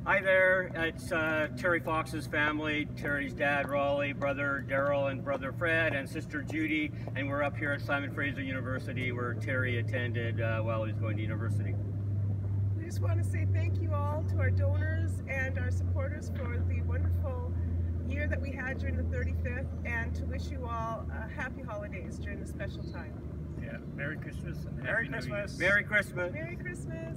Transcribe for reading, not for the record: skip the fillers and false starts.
Hi there, it's Terry Fox's family, Terry's dad Raleigh, brother Darrell and brother Fred, and sister Judy, and we're up here at Simon Fraser University where Terry attended while he was going to university. We just want to say thank you all to our donors and our supporters for the wonderful year that we had during the 35th, and to wish you all happy holidays during this special time. Yeah, Merry Christmas and Merry Happy New Year. Christmas. Merry Christmas. Merry Christmas.